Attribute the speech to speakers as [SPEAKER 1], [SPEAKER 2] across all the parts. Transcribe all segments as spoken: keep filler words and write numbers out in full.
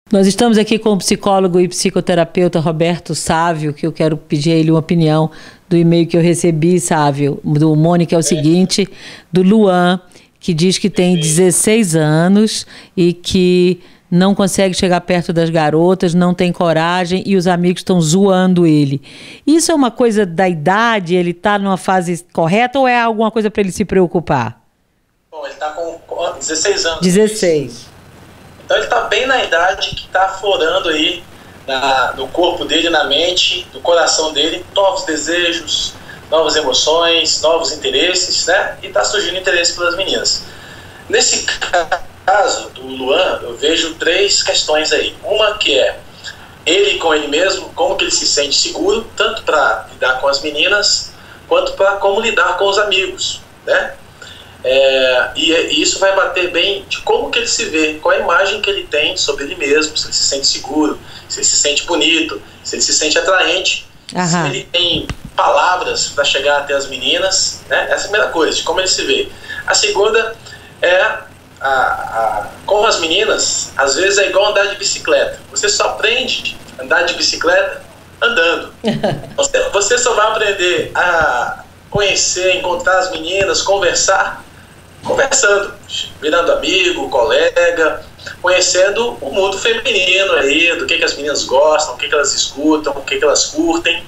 [SPEAKER 1] Nós estamos aqui com o psicólogo e psicoterapeuta Roberto Sávio, que eu quero pedir a ele uma opinião do e-mail que eu recebi, Sávio, do Mônica, é o seguinte, do Luan, que diz que tem dezesseis anos e que não consegue chegar perto das garotas, não tem coragem e os amigos estão zoando ele. Isso é uma coisa da idade? Ele está numa fase correta ou é alguma coisa para ele se preocupar?
[SPEAKER 2] Bom, ele está com dezesseis anos.
[SPEAKER 1] dezesseis.
[SPEAKER 2] Então ele está bem na idade que está aflorando aí na, no corpo dele, na mente, no coração dele, novos desejos, novas emoções, novos interesses, né? E está surgindo interesse pelas meninas. Nesse caso do Luan, eu vejo três questões aí. Uma que é ele com ele mesmo, como que ele se sente seguro, tanto para lidar com as meninas, quanto para como lidar com os amigos, né? É, e, e isso vai bater bem de como que ele se vê, qual a imagem que ele tem sobre ele mesmo, se ele se sente seguro, se ele se sente bonito, se ele se sente atraente,
[SPEAKER 1] Aham.
[SPEAKER 2] se ele tem palavras para chegar até as meninas, né? Essa é a primeira coisa, de como ele se vê. A segunda é, a, a, com as meninas, às vezes é igual andar de bicicleta. Você só aprende a andar de bicicleta andando. Você, você só vai aprender a conhecer, encontrar as meninas, conversar, conversando, virando amigo, colega, conhecendo o mundo feminino aí, do que, que as meninas gostam, o que, que elas escutam, o que, que elas curtem.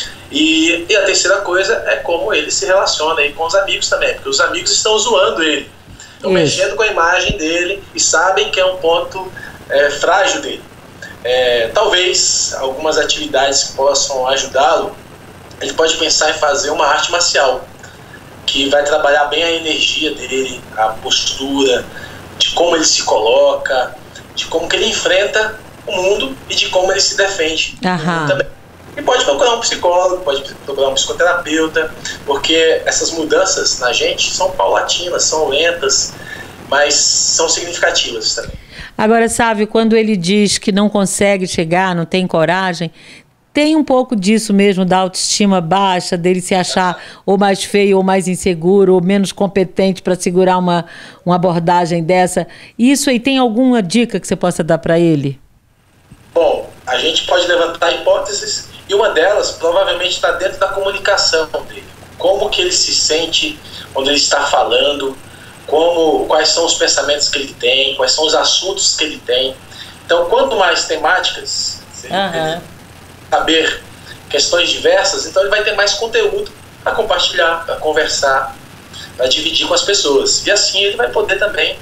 [SPEAKER 2] E, e a terceira coisa é como ele se relaciona aí com os amigos também, porque os amigos estão zoando ele, estão mexendo com a imagem dele e sabem que é um ponto é, frágil dele. É, talvez algumas atividades que possam ajudá-lo, ele pode pensar em fazer uma arte marcial, que vai trabalhar bem a energia dele, a postura, de como ele se coloca, de como que ele enfrenta o mundo e de como ele se defende também. E pode procurar um psicólogo, pode procurar um psicoterapeuta, porque essas mudanças na gente são paulatinas, são lentas, mas são significativas também.
[SPEAKER 1] Agora, Sávio, quando ele diz que não consegue chegar, não tem coragem, tem um pouco disso mesmo, da autoestima baixa, dele se achar ou mais feio, ou mais inseguro, ou menos competente para segurar uma, uma abordagem dessa. Isso aí, tem alguma dica que você possa dar para ele?
[SPEAKER 2] Bom, a gente pode levantar hipóteses e uma delas provavelmente está dentro da comunicação dele. Como que ele se sente quando ele está falando, como, quais são os pensamentos que ele tem, quais são os assuntos que ele tem. Então, quanto mais temáticas ele
[SPEAKER 1] Uhum.
[SPEAKER 2] saber questões diversas, então ele vai ter mais conteúdo para compartilhar, para conversar, para dividir com as pessoas. E assim ele vai poder também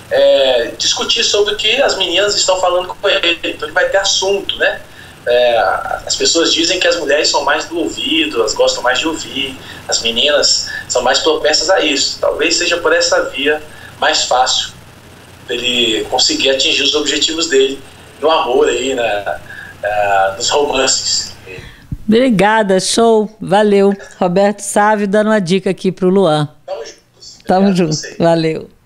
[SPEAKER 2] é, discutir sobre o que as meninas estão falando com ele. Então ele vai ter assunto, né? É, as pessoas dizem que as mulheres são mais do ouvido, elas gostam mais de ouvir, as meninas são mais propensas a isso. Talvez seja por essa via mais fácil para ele conseguir atingir os objetivos dele no amor aí, na Uh, nos romances.
[SPEAKER 1] Obrigada, show, valeu. Roberto Sávio dando uma dica aqui pro Luan.
[SPEAKER 2] Tamo juntos.
[SPEAKER 1] Tamo juntos, valeu.